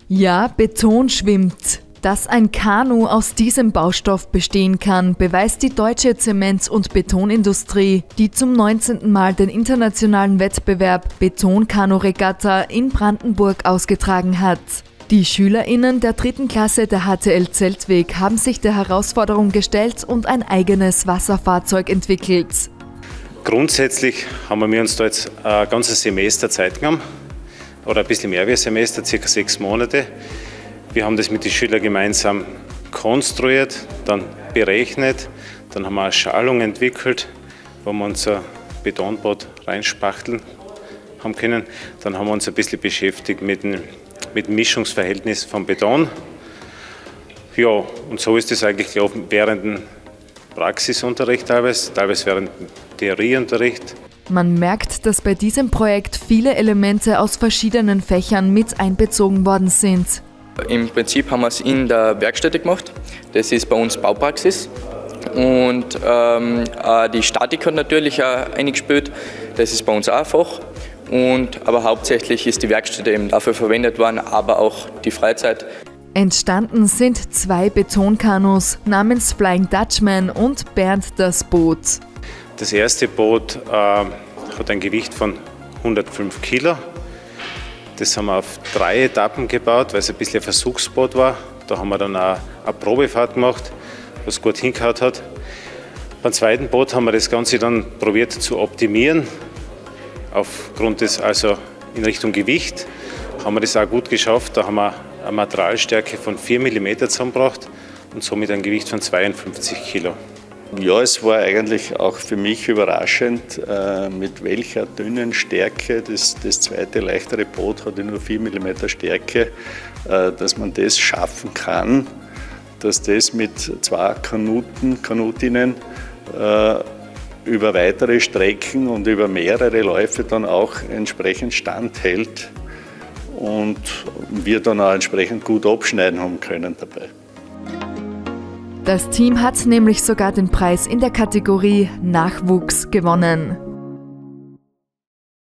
Ja, Beton schwimmt. Dass ein Kanu aus diesem Baustoff bestehen kann, beweist die deutsche Zement- und Betonindustrie, die zum 19. Mal den internationalen Wettbewerb Beton-Kanu-Regatta in Brandenburg ausgetragen hat. Die SchülerInnen der 3. Klasse der HTL Zeltweg haben sich der Herausforderung gestellt und ein eigenes Wasserfahrzeug entwickelt. Grundsätzlich haben wir uns da jetzt ein ganzes Semester Zeit genommen, oder ein bisschen mehr wie ein Semester, ca. 6 Monate. Wir haben das mit den Schülern gemeinsam konstruiert, dann berechnet, dann haben wir eine Schalung entwickelt, wo wir unser Betonboot reinspachteln haben können. Dann haben wir uns ein bisschen beschäftigt mit dem Mischungsverhältnis von Beton. Ja, und so ist es eigentlich gelaufen während dem Praxisunterricht teilweise während dem Theorieunterricht. Man merkt, dass bei diesem Projekt viele Elemente aus verschiedenen Fächern mit einbezogen worden sind. Im Prinzip haben wir es in der Werkstätte gemacht. Das ist bei uns Baupraxis. Und die Statik hat natürlich auch eingespielt. Das ist bei uns auch ein Fach. Aber hauptsächlich ist die Werkstätte eben dafür verwendet worden, aber auch die Freizeit. Entstanden sind 2 Betonkanus namens Flying Dutchman und Bernd das Boot. Das erste Boot hat ein Gewicht von 105 Kilo. Das haben wir auf 3 Etappen gebaut, weil es ein bisschen ein Versuchsboot war. Da haben wir dann auch eine Probefahrt gemacht, was gut hingehauen hat. Beim zweiten Boot haben wir das Ganze dann probiert zu optimieren. Aufgrund des, also in Richtung Gewicht, haben wir das auch gut geschafft. Da haben wir eine Materialstärke von 4 mm zusammengebracht und somit ein Gewicht von 52 Kilo. Ja, es war eigentlich auch für mich überraschend, mit welcher dünnen Stärke das zweite leichtere Boot hatte nur 4 mm Stärke, dass man das schaffen kann, dass das mit 2 Kanutinnen über weitere Strecken und über mehrere Läufe dann auch entsprechend standhält und wir dann auch entsprechend gut abschneiden haben können dabei. Das Team hat nämlich sogar den Preis in der Kategorie Nachwuchs gewonnen.